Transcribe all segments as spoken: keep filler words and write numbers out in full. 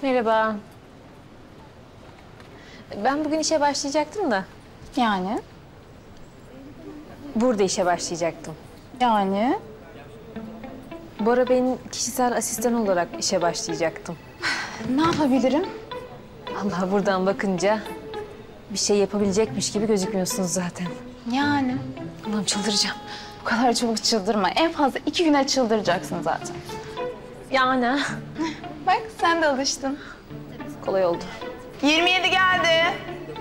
Merhaba. Ben bugün işe başlayacaktım da. Yani? Burada işe başlayacaktım. Yani? Bora Bey'in kişisel asistanı olarak işe başlayacaktım. Ne yapabilirim? Allah buradan bakınca bir şey yapabilecekmiş gibi gözükmüyorsunuz zaten. Yani? Allah'ım çıldıracağım. Bu kadar çabuk çıldırma. En fazla iki güne çıldıracaksın zaten. Yani. Bak sen de alıştın. Kolay oldu. yirmi yedi geldi.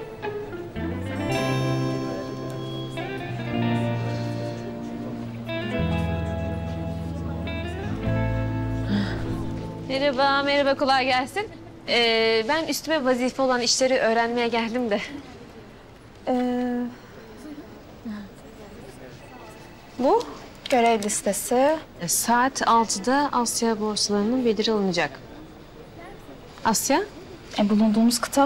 Merhaba, merhaba. Kolay gelsin. Ee, ben üstüme vazife olan işleri öğrenmeye geldim de. Ee, Bu? görev listesi. E, Saat altıda Asya borsalarının bildiri alınacak. Asya? E, bulunduğumuz kıta.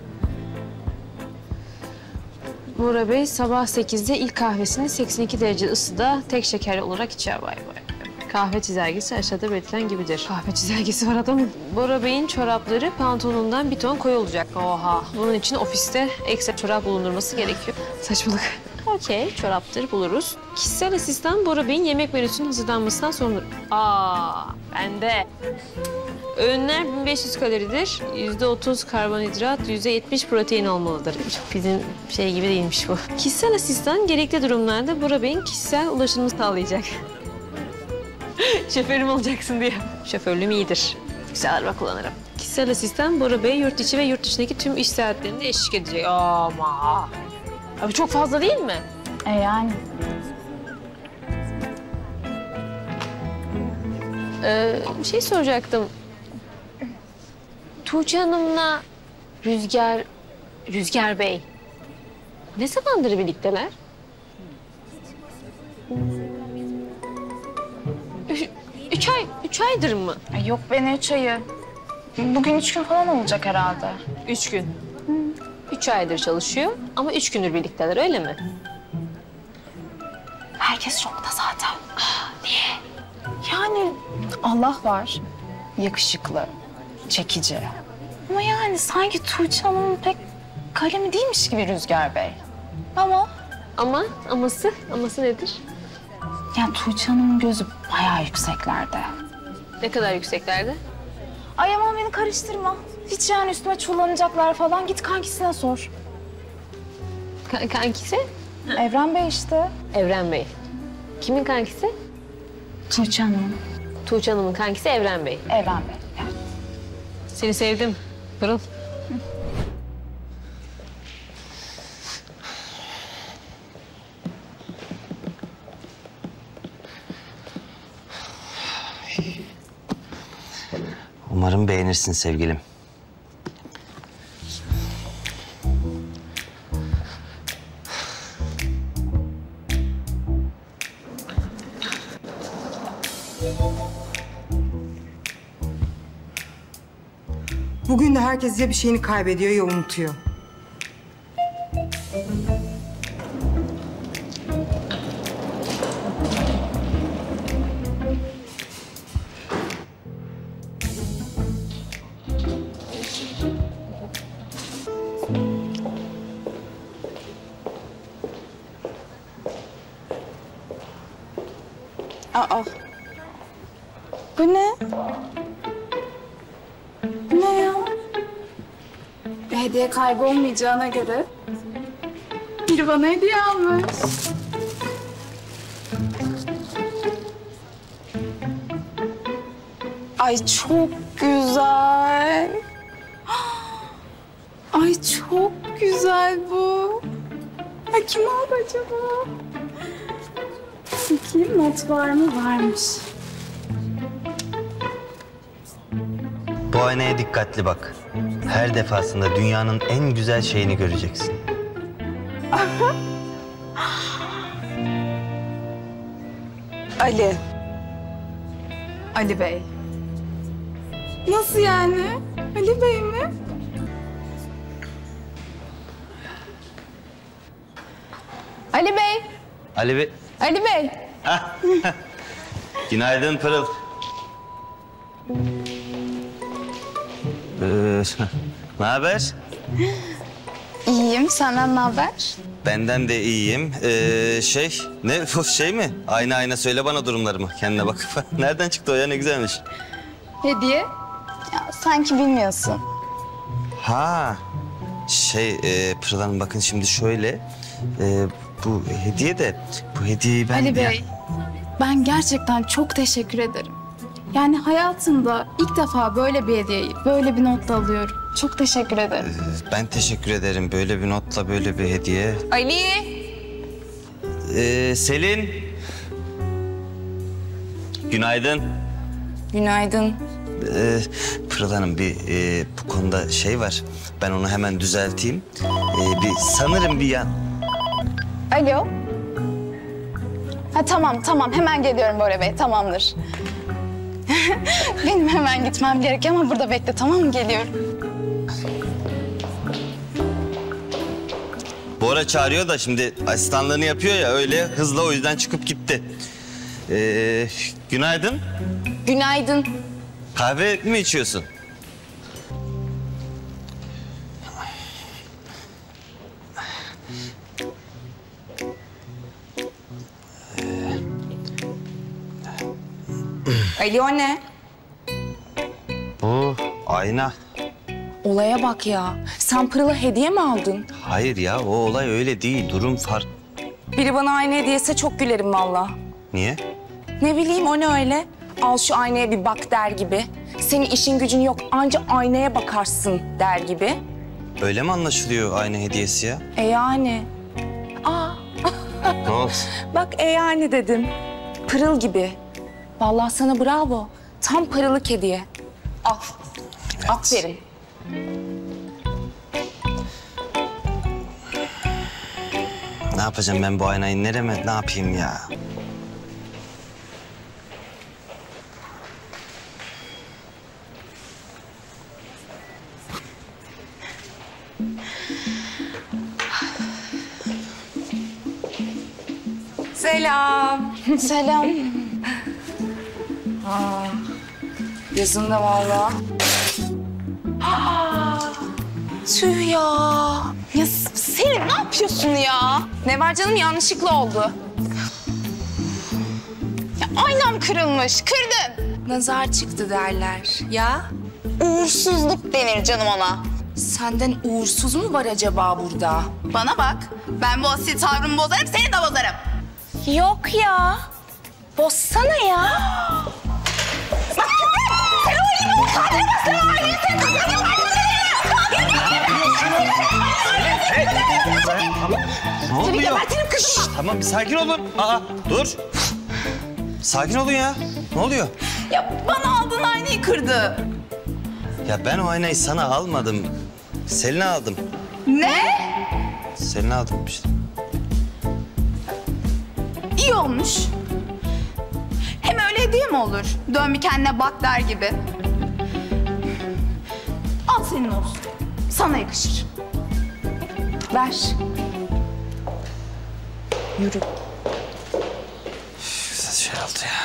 Bora Bey sabah sekizde ilk kahvesini seksen iki derece ısıda tek şekerli olarak içer. Vay vay. Kahve çizelgesi aşağıda belirtilen gibidir. Kahve çizelgesi var adamın. Bora Bey'in çorapları pantolonundan bir ton koyu olacak. Oha. Bunun için ofiste ekstra çorap bulundurması gerekiyor. Saçmalık. Okey, çoraptır buluruz. Kişisel asistan Bora Bey'in yemek menüsünün hazırlanmasından sorumludur. Aa, bende. Öğünler bin beş yüz kaloridir. yüzde otuz karbonhidrat, yüzde yetmiş protein olmalıdır. Çok bizim şey gibi değilmiş bu. Kişisel asistan gerekli durumlarda Bora Bey'in kişisel ulaşımını sağlayacak. Şoförüm olacaksın diye. Şoförlüğüm iyidir. Güzel araba kullanırım. Kişisel asistan Bora Bey yurt içi ve yurt dışındaki tüm iş saatlerinde eşlik edecek. Ama. Abi çok fazla değil mi? E yani? Ee, bir şey soracaktım. Tuğçe Hanım'la Rüzgar, Rüzgar Bey ne zamandır birlikteler? Üç, üç ay, üç aydır mı? E, yok be ne üç ayı. Bugün üç gün falan olacak herhalde. Üç gün. Hı. Üç aydır çalışıyor ama üç gündür birlikteler, öyle mi? Herkes şokta zaten. Aa, niye? Yani Allah var. Yakışıklı, çekici. Ama yani sanki Tuğçe Hanım'ın pek kalemi değilmiş gibi Rüzgar Bey. Ama Ama, aması, aması nedir? yani Tuğçe Hanım'ın gözü bayağı yükseklerde. Ne kadar yükseklerde? Ay aman beni karıştırma. Hiç yani üstüme çullanacaklar falan. Git kankisine sor. Ka kankisi? Evren Bey işte. Evren Bey. Kimin kankisi? Tuğçe Hanım. Tuğçe Hanım'ın kankisi Evren Bey. Evren Bey. Evet. Seni sevdim. Pırıl. Umarım beğenirsin sevgilim. Bugün de herkes ya bir şeyini kaybediyor ya unutuyor. Aa. Bu ne? Bu ne ya? Hediye kaybolmayacağına göre biri bana hediye almış. Ay çok güzel. Ay çok güzel bu. Ay kim aldı acaba? Bakayım not var mı? Varmış. Bu aynaya dikkatli bak. Her defasında dünyanın en güzel şeyini göreceksin. Ali. Ali Bey. Nasıl yani? Ali Bey mi? Ali Bey. Ali Bey. Ali Bey. Günaydın Pırıl. Ee, ne haber? İyiyim. Senden ne haber? Benden de iyiyim. Ee, şey, ne bu şey mi? Ayna ayna söyle bana durumlarımı. Kendine bak. Nereden çıktı o ya? Ne güzelmiş. Hediye. Ya sanki bilmiyorsun. Ha, şey e, Pırıl Hanım bakın şimdi şöyle. E, bu hediye de, bu hediyeyi ben... Ali Bey, ben gerçekten çok teşekkür ederim. Yani hayatımda ilk defa böyle bir hediyeyi, böyle bir notla alıyorum. Çok teşekkür ederim. Ben teşekkür ederim. Böyle bir notla böyle bir hediye. Ali! Ee, Selin. Günaydın. Günaydın. Ee, Pırıl Hanım bir e, bu konuda şey var. Ben onu hemen düzelteyim. Ee, bir sanırım bir yan... Alo. Ha tamam tamam hemen geliyorum Bora Bey tamamdır. Benim hemen gitmem gerek ama burada bekle tamam mı geliyorum. Bora çağırıyor da şimdi asistanlığını yapıyor ya öyle hızla o yüzden çıkıp gitti. Ee, günaydın. Günaydın. Kahve mi içiyorsun? Ali o ne? Bu ayna. Olaya bak ya. Sen Pırıl'a hediye mi aldın? Hayır ya o olay öyle değil. Durum farklı. Biri bana ayna hediyese çok gülerim valla. Niye? Ne bileyim o ne öyle? Al şu aynaya bir bak der gibi. Senin işin gücün yok anca aynaya bakarsın der gibi. Öyle mi anlaşılıyor ayna hediyesi ya? E yani. Aa Ne oldu? bak e yani dedim. Pırıl gibi. Vallahi sana bravo. Tam pırılık hediye. Al. Evet. Aferin. Ne yapacağım ben bu aynayı nereme ne yapayım ya? Selam. Selam. Yazın da vallahi. Aa, tüh ya. Ya Selin ne yapıyorsun ya? Ne var canım yanlışlıkla oldu. Ya aynam kırılmış kırdın. Nazar çıktı derler. Ya Uğursuzluk denir canım ona. senden uğursuz mu var acaba burada? Bana bak ben bu asil tavrımı bozarım seni de bozarım. Yok ya. Bozsana ya. Ne oluyor? Şşş, tamam bir sakin olun. Aa dur. Sakin olun ya. Ne oluyor? Ya bana aldığın aynayı kırdı. Ya ben o aynayı sana almadım. Selin'e aldım. Ne? Selin'e aldım işte. İyi olmuş. Hem öyle hediye mi olur? Dön bir kendine bak der gibi. Al senin olsun. Sana yakışır. Ver. Yürü. Güzel şey oldu ya.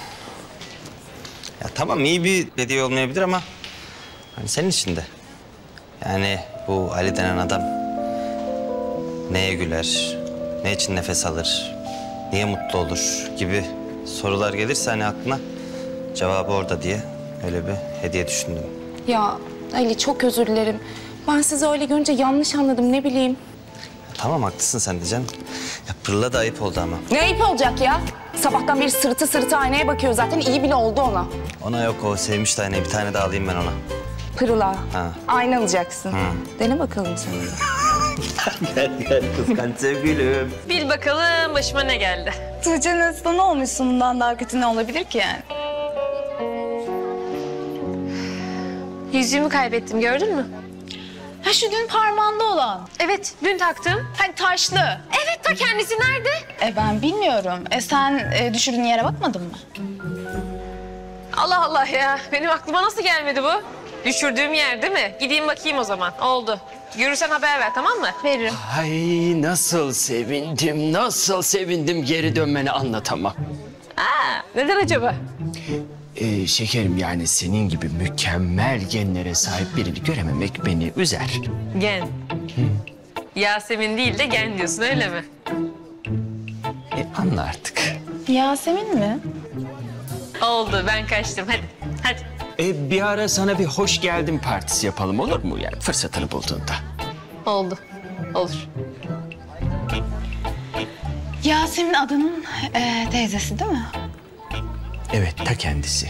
Ya tamam iyi bir hediye olmayabilir ama hani senin için de. Yani bu Ali denen adam neye güler, ne için nefes alır, niye mutlu olur gibi sorular gelirse hani aklına cevabı orada diye öyle bir hediye düşündüm. Ya Ali çok özür dilerim. Ben sizi öyle görünce yanlış anladım ne bileyim. Tamam haklısın sen de canım. Ya Pırıl'a da ayıp oldu ama. Ne ayıp olacak ya? Sabahtan beri sırtı sırtı aynaya bakıyor zaten iyi bile oldu ona. Ona yok o sevmiş de aynayı bir tane daha alayım ben ona. Pırıla. Ha. Ayna alacaksın. Hı. Dene bakalım sen. Gel gel kıskanç sevgilim. Bil bakalım başıma ne geldi. Tuğçe'nin asistanı olmuşsun bundan daha kötü ne olabilir ki yani? Yüzüğümü kaybettim gördün mü? Ha şu dün parmağında olan. Evet dün taktım. Hani taşlı. Evet ta kendisi nerede? E ben bilmiyorum. E sen e, düşürdüğün yere bakmadın mı? Allah Allah ya. Benim aklıma nasıl gelmedi bu? Düşürdüğüm yer değil mi? Gideyim bakayım o zaman. Oldu. Görürsen haber ver tamam mı? Veririm. Ay nasıl sevindim, nasıl sevindim geri dönmeni anlatamam. Aa, neden acaba? Ee, şekerim yani senin gibi mükemmel genlere sahip birini görememek beni üzer. Gen. Yasemin değil de Gen diyorsun öyle mi? E, anla artık. Yasemin mi? Oldu ben kaçtım hadi. Hadi. E, bir ara sana bir hoş geldin partisi yapalım olur mu yani fırsatını bulduğunda? Oldu. Olur. Yasemin Adan'ın e, teyzesi değil mi? Evet ta kendisi.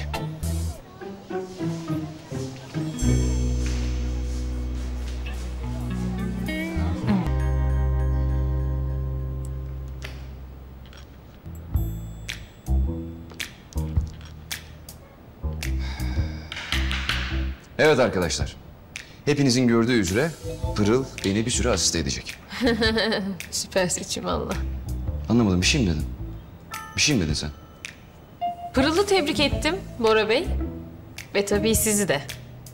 Evet arkadaşlar. Hepinizin gördüğü üzere Pırıl beni bir süre asiste edecek. Süper seçim valla. Anlamadım, bir şey mi dedin? Bir şey mi dedin sen? Pırıl'ı tebrik ettim Bora Bey. Ve tabii sizi de.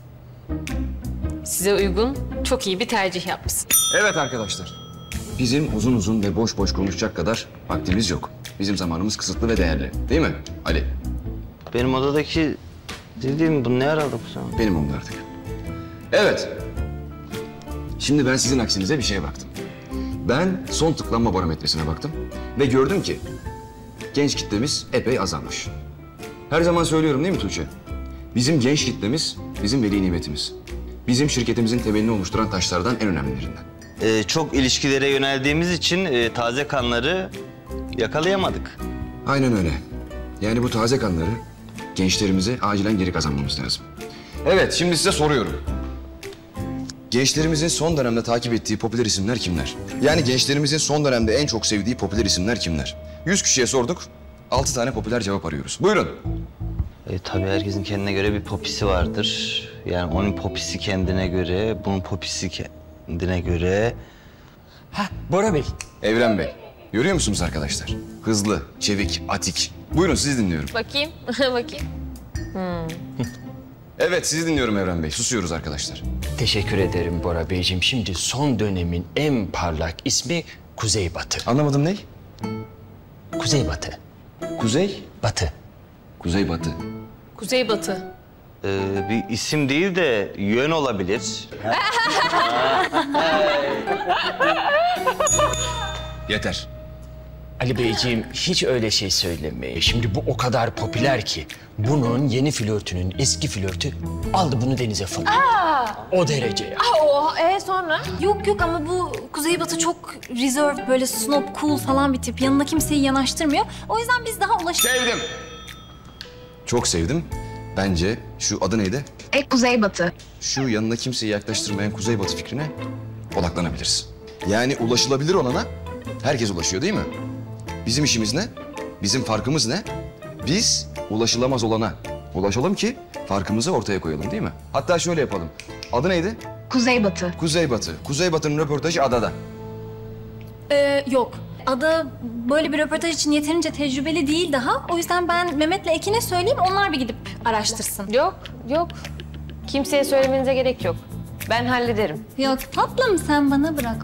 Size uygun çok iyi bir tercih yapmışsın. Evet arkadaşlar. Bizim uzun uzun ve boş boş konuşacak kadar vaktimiz yok. Bizim zamanımız kısıtlı ve değerli. Değil mi Ali? Benim odadaki dediğim bu ne aralık sen? Benim onlar artık. Evet. Şimdi ben sizin aksinize bir şeye baktım. Ben son tıklanma barometresine baktım ve gördüm ki genç kitlemiz epey azalmış. Her zaman söylüyorum değil mi Tuğçe? Bizim genç kitlemiz bizim veli nimetimiz. Bizim şirketimizin temelini oluşturan taşlardan en önemlilerinden. Ee, çok ilişkilere yöneldiğimiz için e, taze kanları yakalayamadık. Aynen öyle. Yani bu taze kanları gençlerimize acilen geri kazanmamız lazım. Evet, şimdi size soruyorum. Gençlerimizin son dönemde takip ettiği popüler isimler kimler? Yani gençlerimizin son dönemde en çok sevdiği popüler isimler kimler? Yüz kişiye sorduk, altı tane popüler cevap arıyoruz. Buyurun. E, tabii herkesin kendine göre bir popisi vardır. Yani onun popisi kendine göre, bunun popisi kendine göre. Ha Bora Bey. Evren Bey. Görüyor musunuz arkadaşlar? Hızlı, çevik, atik. Buyurun sizi dinliyorum. Bakayım, bakayım. Evet sizi dinliyorum Evren Bey. Susuyoruz arkadaşlar. Teşekkür ederim Bora Beyciğim. Şimdi son dönemin en parlak ismi Kuzeybatı. Anlamadım ne? Kuzeybatı. Kuzey, Batı. kuzeybatı. Kuzeybatı. Ee, bir isim değil de yön olabilir. Yeter. Ali Beyciğim hiç öyle şey söyleme. Şimdi bu o kadar popüler ki bunun yeni flörtünün eski flörtü aldı bunu denize fırlattı. O derece ya. O, e sonra? Yok yok ama bu Kuzeybatı çok reserved, böyle snob, cool falan bir tip. Yanına kimseyi yanaştırmıyor. O yüzden biz daha ulaş... Sevdim. Çok sevdim. Bence şu adı neydi? E Kuzeybatı. Şu yanına kimseyi yaklaştırmayan kuzeybatı fikrine odaklanabiliriz. Yani ulaşılabilir olana herkes ulaşıyor değil mi? Bizim işimiz ne? Bizim farkımız ne? Biz ulaşılamaz olana ulaşalım ki farkımızı ortaya koyalım değil mi? Hatta şöyle yapalım. Adı neydi? Kuzeybatı. Kuzeybatı. Kuzeybatı'nın röportajı adada. Ee, yok. Ada böyle bir röportaj için yeterince tecrübeli değil daha. O yüzden ben Mehmet'le Ekin'e söyleyeyim, onlar bir gidip araştırsın. Yok, yok. Kimseye söylemenize gerek yok. Ben hallederim. Yok tatlım, sen bana bırak.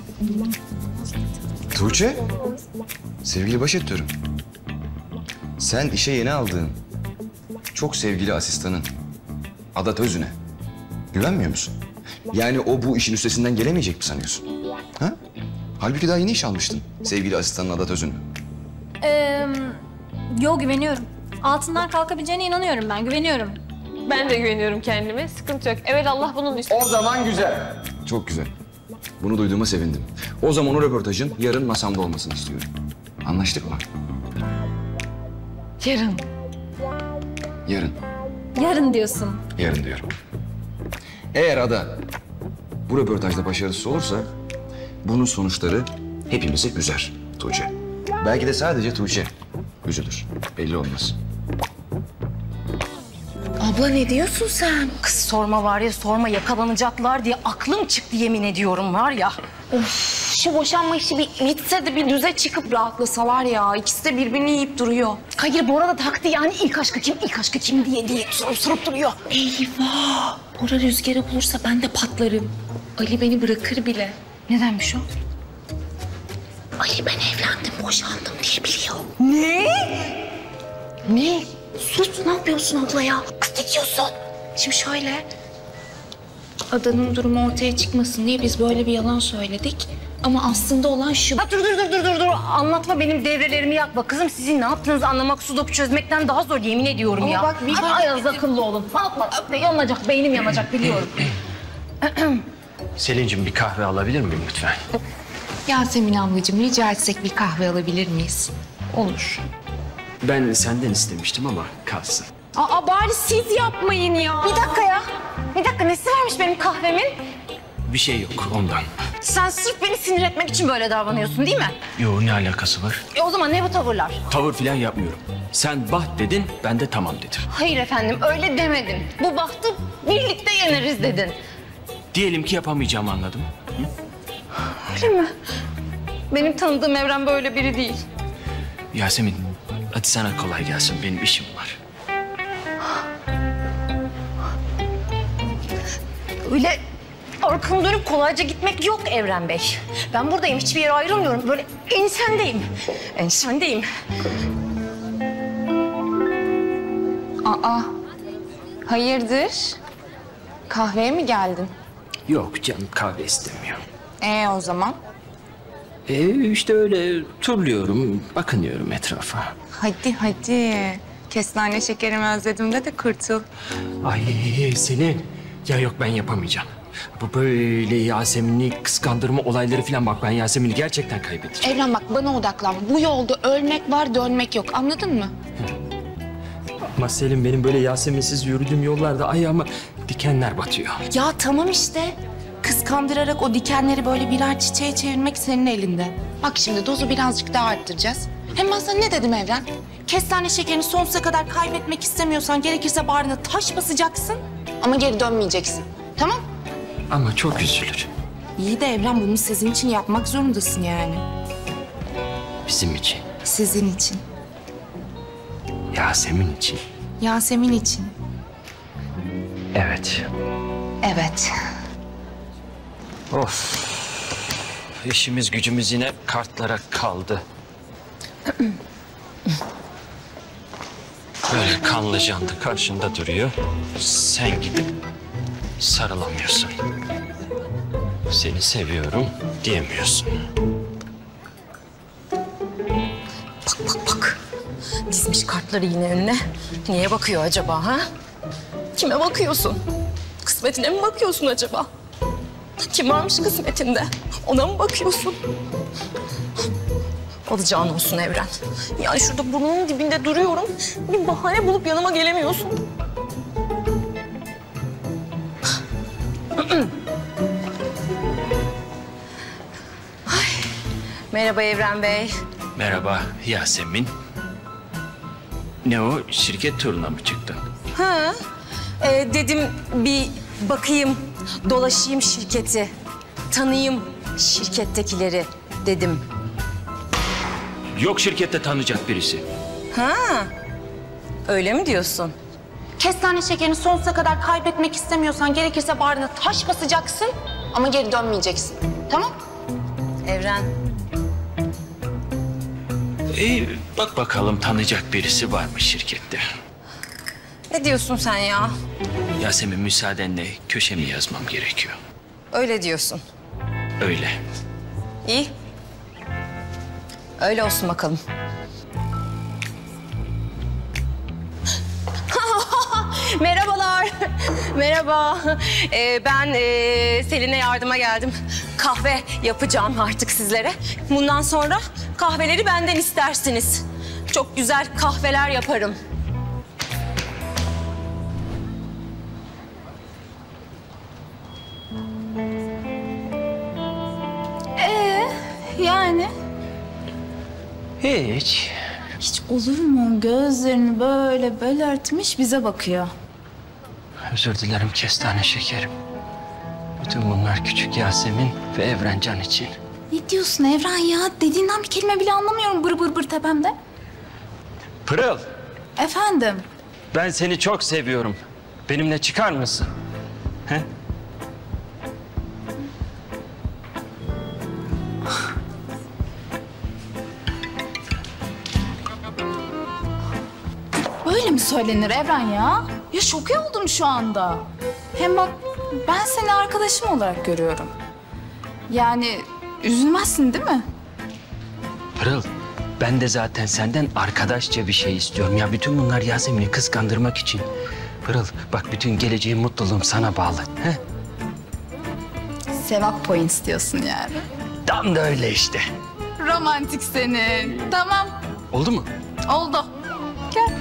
Tuğçe, sevgili başeditörüm. Sen işe yeni aldığın çok sevgili asistanın Ada Özüne güvenmiyor musun? Yani o bu işin üstesinden gelemeyecek mi sanıyorsun? Ha? Halbuki daha yeni iş almıştın sevgili asistanın Ada Özüne. Ee, yo güveniyorum. Altından kalkabileceğine inanıyorum ben, güveniyorum. Ben de güveniyorum kendime. Sıkıntı yok. Evet Allah bunun üstüne. O zaman güzel. Çok güzel. Bunu duyduğuma sevindim. O zaman o röportajın yarın masamda olmasını istiyorum. Anlaştık mı? Yarın. Yarın. Yarın diyorsun. Yarın diyorum. Eğer Ada bu röportajda başarısız olursa bunun sonuçları hepimizi üzer Tuğçe. Belki de sadece Tuğçe üzülür. Belli olmaz. Abla ne diyorsun sen? Kız sorma var ya, sorma, yakalanacaklar diye aklım çıktı yemin ediyorum var ya. Şu boşanma işi bir bitse de bir düze çıkıp rahatlasalar ya. İkisi de birbirini yiyip duruyor. Hayır Bora da taktı yani, ilk aşkı kim, ilk aşkı kim diye diye sorup sorup duruyor. Eyvah! Bora rüzgarı bulursa ben de patlarım. Ali beni bırakır bile. Nedenmiş o? Ali ben evlendim, boşandım diye biliyor. Ne? Ne? Sus, ne yapıyorsun abla ya? Kız ne diyorsun? Şimdi şöyle, Adanın durumu ortaya çıkmasın diye biz böyle bir yalan söyledik. Ama aslında olan şu... Ha, dur dur dur dur dur dur. Anlatma, benim devrelerimi yakma. Kızım sizin ne yaptığınızı anlamak sudoku çözmekten daha zor, yemin ediyorum Ama ya. bak, bir Hadi fark biraz akıllı olun. Bak bak, yanacak, beynim yanacak biliyorum. Selin'cim bir kahve alabilir miyim lütfen? Yasemin ablacığım, rica etsek bir kahve alabilir miyiz? Olur. Ben senden istemiştim ama kalsın. Aa, bari siz yapmayın ya. Bir dakika ya. Bir dakika, nesi varmış benim kahvemin? Bir şey yok ondan. Sen sırf beni sinir etmek için böyle davranıyorsun değil mi? Yo, ne alakası var? E o zaman ne bu tavırlar? Tavır falan yapmıyorum. Sen bah dedin, ben de tamam dedim. Hayır efendim, öyle demedin. Bu bahtı birlikte yeneriz dedin. Diyelim ki yapamayacağımı anladım. Öyle mi? Benim tanıdığım Evren böyle biri değil. Yasemin, hadi sana kolay gelsin. Benim işim var. Öyle arkamı dönüp kolayca gitmek yok Evren Bey. Ben buradayım, hiçbir yere ayrılmıyorum. Böyle ensendeyim. Ensendeyim. Aa, hayırdır? Kahveye mi geldin? Yok canım, kahve istemiyor. Ee o zaman? Ee, işte öyle turluyorum, bakınıyorum etrafa. Hadi hadi. Kestane şekerimi özledim de de kırtıl. Ay Selin, ya yok ben yapamayacağım. Bu böyle Yasemin'i kıskandırma olayları falan, bak ben Yasemin'i gerçekten kaybedeceğim. Evren bak, bana odaklan. Bu yolda ölmek var, dönmek yok. Anladın mı? Ama Selin, benim böyle Yasemin'siz yürüdüğüm yollarda ayağıma dikenler batıyor. Ya tamam işte. Kıskandırarak o dikenleri böyle birer çiçeğe çevirmek senin elinde. Bak şimdi dozu birazcık daha arttıracağız. Hem ben sana ne dedim Evren? Kestane şekerini sonsuza kadar kaybetmek istemiyorsan gerekirse bağrına taş basacaksın. Ama geri dönmeyeceksin. Tamam? Ama çok üzülür. İyi de Evren, bunu sizin için yapmak zorundasın yani. Bizim için, Sizin için. Yasemin için. Yasemin için. Evet. Evet. Of. İşimiz gücümüz yine kartlara kaldı. Böyle kanlı canlı karşında duruyor. Sen gidip sarılamıyorsun. Seni seviyorum diyemiyorsun. Bak bak bak. Dizmiş kartları yine önüne. Niye bakıyor acaba ha? Kime bakıyorsun? Kısmetine mi bakıyorsun acaba? Kim varmış kısmetinde? Ona mı bakıyorsun? Alacağın olsun Evren. Yani şurada burnunun dibinde duruyorum. Bir bahane bulup yanıma gelemiyorsun. Ay. Merhaba Evren Bey. Merhaba Yasemin. Ne o, şirket turuna mı çıktın? Ha, e, dedim bir bakayım, dolaşayım şirketi, tanıyayım şirkettekileri dedim. Yok şirkette tanıyacak birisi. Ha, öyle mi diyorsun? Kestane şekerini sonsuza kadar kaybetmek istemiyorsan gerekirse bağrına taş basacaksın ama geri dönmeyeceksin. Tamam? Evren, İyi, bak bakalım tanıyacak birisi var mı şirkette? ne diyorsun sen ya? Yasemin, müsaadenle köşemi yazmam gerekiyor. Öyle diyorsun. Öyle. İyi. Öyle olsun bakalım. Merhabalar. Merhaba. Ee, ben ee, Selin'e yardıma geldim. Kahve yapacağım artık sizlere. Bundan sonra kahveleri benden istersiniz. Çok güzel kahveler yaparım. Ee, yani? Hiç. Hiç olur mu? Gözlerini böyle belirtmiş bize bakıyor. Özür dilerim kestane şekerim. Bütün bunlar küçük Yasemin ve Evrencan için. Ne diyorsun Evren ya? Dediğinden bir kelime bile anlamıyorum bır bır bır tepemde. Pırıl, Efendim? ben seni çok seviyorum. Benimle çıkar mısın? He? Böyle mi söylenir Evren ya? Ya şoke oldum şu anda. Hem bak ben seni arkadaşım olarak görüyorum. Yani üzülmezsin değil mi? Pırıl, ben de zaten senden arkadaşça bir şey istiyorum. Ya bütün bunlar Yasemin'i kıskandırmak için. Pırıl, bak bütün geleceğim, mutluluğum sana bağlı. He? Sevap payı istiyorsun yani. Tam da öyle işte. Romantik senin. Tamam. Oldu mu? Oldu. Gel.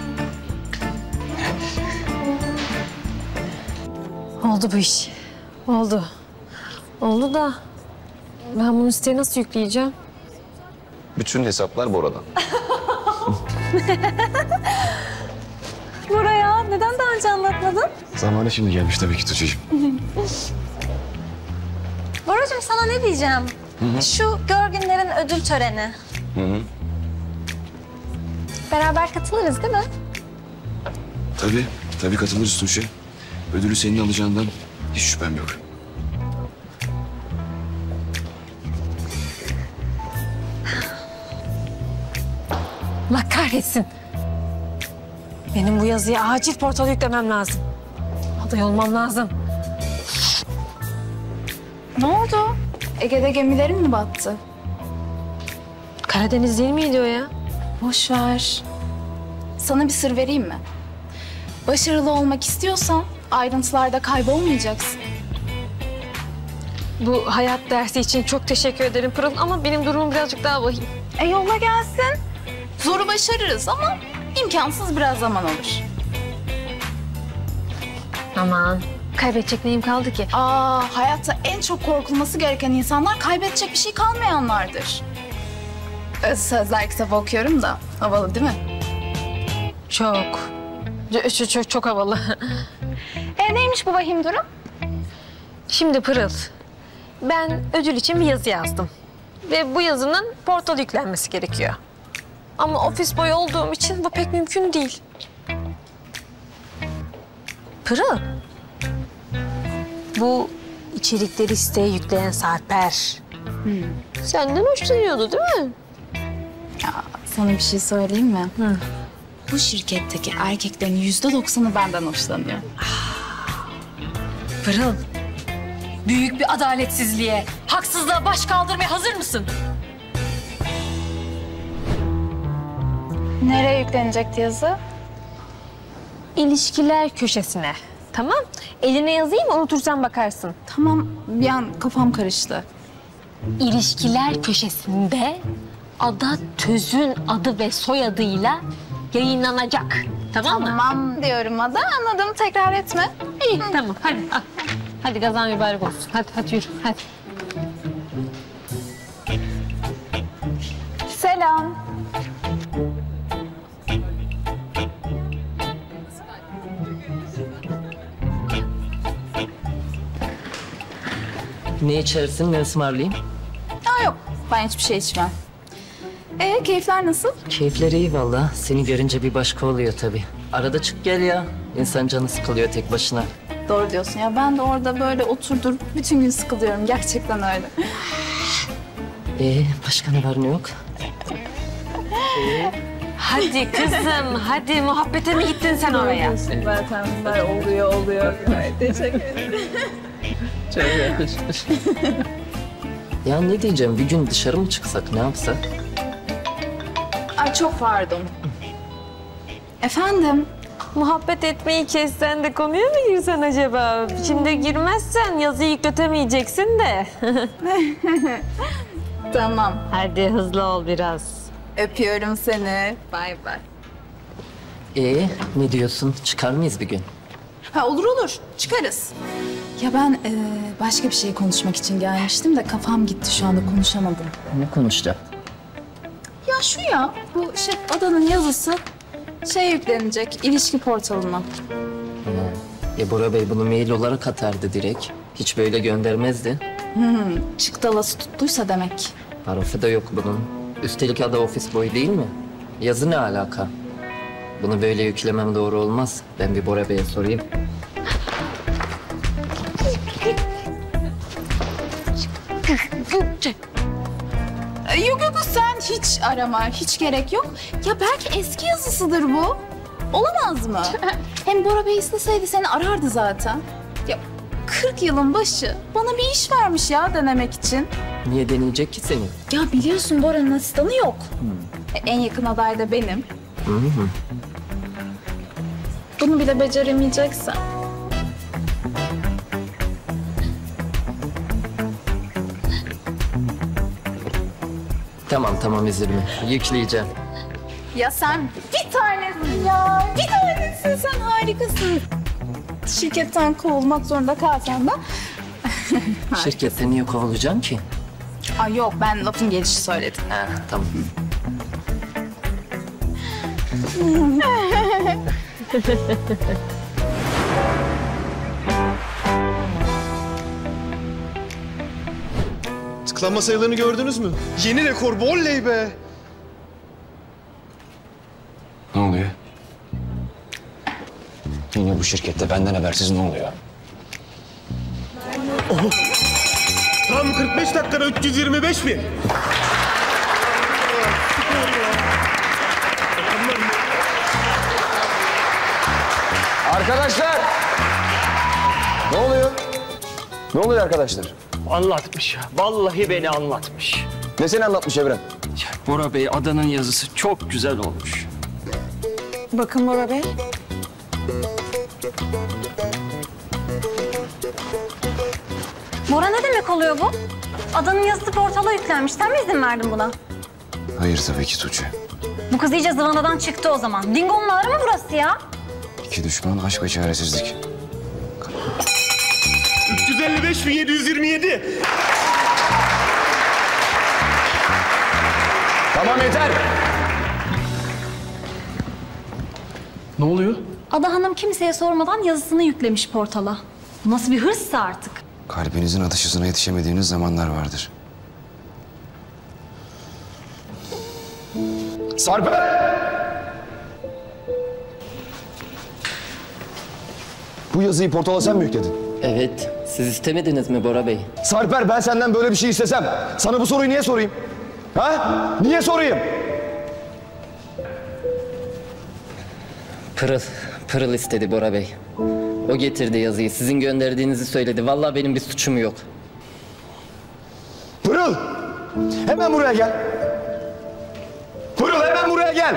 Oldu bu iş. Oldu. Oldu da ben bunu siteye nasıl yükleyeceğim? Bütün hesaplar Bora'dan. Buraya neden daha önce anlatmadın? Zamanı şimdi gelmiş tabii ki Tuğçe'cim. Boracığım sana ne diyeceğim? Şu Görgünlerin ödül töreni. Hı hı. Beraber katılırız değil mi? Tabii, tabii katılırız Tuğçe. Ödülü senin alacağından hiç şüphem yok. Allah kahretsin. Benim bu yazıyı acil portala yüklemem lazım. Aday olmam lazım. Ne oldu? Ege'de gemilerin mi battı? Karadeniz değil miydi o ya? Boş ver. Sana bir sır vereyim mi? Başarılı olmak istiyorsan ayrıntılarda kaybolmayacaksın. Bu hayat dersi için çok teşekkür ederim Pırıl ama benim durumum birazcık daha vahim. E yolla gelsin. Zoru başarırız ama imkansız biraz zaman alır. Aman kaybedecek neyim kaldı ki? Aa, hayatta en çok korkulması gereken insanlar kaybedecek bir şey kalmayanlardır. Öz sözler kitabı okuyorum da havalı değil mi? Çok. Çok, çok, çok havalı. E neymiş bu vahim durum? Şimdi Pırıl, ben ödül için bir yazı yazdım. Ve bu yazının portala yüklenmesi gerekiyor. Ama ofis boyu olduğum için bu pek mümkün değil. Pırıl, bu içerikleri siteye yükleyen Sarper. Hmm. Senden hoşlanıyordu değil mi? Ya, sana bir şey söyleyeyim mi? Hı. Bu şirketteki erkeklerin yüzde doksanı benden hoşlanıyor. Pırıl, büyük bir adaletsizliğe, haksızlığa baş kaldırmaya hazır mısın? Nereye yüklenecekti yazı? İlişkiler köşesine. Tamam. Eline yazayım, unutursan bakarsın. Tamam, bir an kafam karıştı. İlişkiler köşesinde Ada Töz'ün adı ve soyadıyla yayınlanacak. Tamam mı? Tamam diyorum Ada, anladım. Tekrar etme. İyi, tamam. Hadi, al. Hadi gazan mübarek olsun. Hadi, hadi yürü, hadi. Selam. Ne içersin, ne ısmarlayayım? Aa, yok, ben hiçbir şey içmem. Ee, keyifler nasıl? Keyifleri iyi vallahi. Seni görünce bir başka oluyor tabii. Arada çık gel ya. İnsan canı sıkılıyor tek başına. Doğru diyorsun ya. Ben de orada böyle oturdur bütün gün sıkılıyorum. Gerçekten öyle. Ee, başka ne var ne yok? Hadi kızım, hadi muhabbete mi gittin sen oraya? Zaten bunlar oluyor, oluyor. Teşekkür ederim. Çok yakışmış. Ya ne diyeceğim, bir gün dışarı mı çıksak, ne yapsak? Ay çok pardon. Efendim? Muhabbet etmeyi kessen de konuya mı girsen acaba? Şimdi girmezsen yazıyı yükletemeyeceksin de. Tamam. Hadi hızlı ol biraz. Öpüyorum seni. Bay bay. Ee, ne diyorsun? Çıkar mıyız bir gün? Ha olur olur. Çıkarız. Ya ben e, başka bir şey konuşmak için gelmiştim de kafam gitti şu anda konuşamadım. Ne konuşacak? Ya şu ya, bu şey Adanın yazısı şey yüklenecek, ilişki portalına. E Bora Bey bunu mail olarak atardı direkt. Hiç böyle göndermezdi. Hmm, çıktalası tuttuysa demek. Harfi de yok bunun. Üstelik adı ofis boyu değil mi? Yazı ne alaka? Bunu böyle yüklemem doğru olmaz. Ben bir Bora Bey'e sorayım. Yok yok sen hiç arama, hiç gerek yok. Ya belki eski yazısıdır bu. Olamaz mı? Hem Bora Bey isteseydi seni arardı zaten. Ya kırk yılın başı bana bir iş vermiş ya denemek için. Niye deneyecek ki seni? Ya biliyorsun Bora'nın asistanı yok. E, en yakın aday da benim. Hı hı. Bunu bile beceremeyeceksen. Tamam tamam üzülme. Yükleyeceğim. Ya sen bir tanesin ya. Bir tanesin, sen harikasın. Şirketten kovulmak zorunda kalsan da. Şirkette niye kovulacağım ki? Ay yok, ben lafın gelişi söyledim. Ha, tamam. Tıklanma sayılarını gördünüz mü? Yeni rekor bu, oley be! Ne oluyor? Yine bu şirkette benden habersiz ne oluyor? Oho. Tam kırk beş dakikada üç yüz yirmi beş bin. Arkadaşlar! Ne oluyor? Ne oluyor arkadaşlar? Anlatmış ya. Vallahi beni anlatmış. Ne seni anlatmış Evren? Ya Bora Bey adanın yazısı çok güzel olmuş. Bakın Bora Bey. Bora ne demek oluyor bu? Adanın yazısı portala yüklenmiş. Sen mi izin verdin buna? Hayır tabii ki Tuğçe. Bu kız iyice zıvanadan çıktı o zaman. Dingo'nun ağrı mı burası ya? İki düşman, aşk ve çaresizlik. üç yüz elli beş bin yedi yüz yirmi yedi. Tamam yeter! Ne oluyor? Ada Hanım kimseye sormadan yazısını yüklemiş portala. Bu nasıl bir hırssa artık? Kalbinizin atış hızına yetişemediğiniz zamanlar vardır. Sarper! Bu yazıyı portala sen mi yükledin? Evet. Siz istemediniz mi Bora Bey? Sarper, ben senden böyle bir şey istesem sana bu soruyu niye sorayım? Ha? Niye sorayım? Pırıl. Pırıl istedi Bora Bey. O getirdi yazıyı. Sizin gönderdiğinizi söyledi. Vallahi benim bir suçum yok. Pırıl! Hemen buraya gel. Pırıl hemen buraya gel.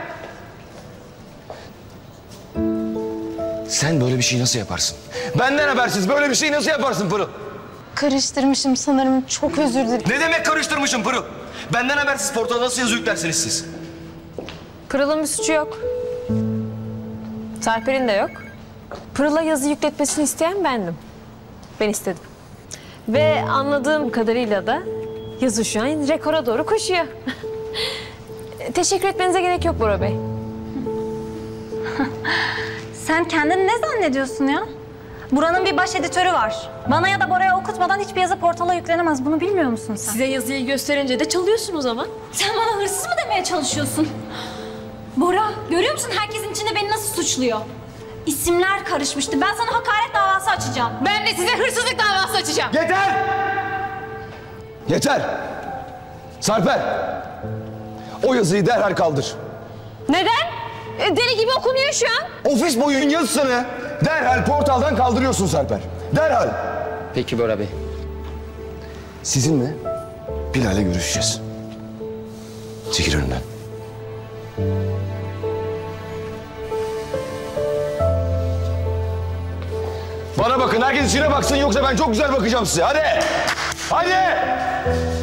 Sen böyle bir şey nasıl yaparsın? Benden habersiz böyle bir şey nasıl yaparsın Pırıl? Karıştırmışım sanırım. Çok özür dilerim. Ne demek karıştırmışım Pırıl? Benden habersiz portala nasıl yazı yüklersiniz siz? Pırıl'ın bir suçu yok. Sarper'in de yok. Pırıl'a yazı yükletmesini isteyen bendim. Ben istedim. Ve anladığım kadarıyla da yazı şu an rekora doğru koşuyor. Teşekkür etmenize gerek yok Bora Bey. Sen kendini ne zannediyorsun ya? Buranın bir baş editörü var. Bana ya da Bora'ya okutmadan hiçbir yazı portala yüklenemez. Bunu bilmiyor musun sen? Size yazıyı gösterince de çalıyorsun o zaman. Sen bana hırsız mı demeye çalışıyorsun? Bora, görüyor musun herkesin içinde beni nasıl suçluyor? İsimler karışmıştı. Ben sana hakaret davası açacağım. Ben de size hırsızlık davası açacağım. Yeter! Yeter! Sarper! O yazıyı derhal kaldır. Neden? E, deli gibi okunuyor şu an. Ofis boyunun yazısını derhal portaldan kaldırıyorsun Sarper. Derhal! Peki Bora Bey. Sizinle Bilal'le görüşeceğiz. Çekil önümden. Bana bakın, herkes içine baksın yoksa ben çok güzel bakacağım size. Hadi! Hadi!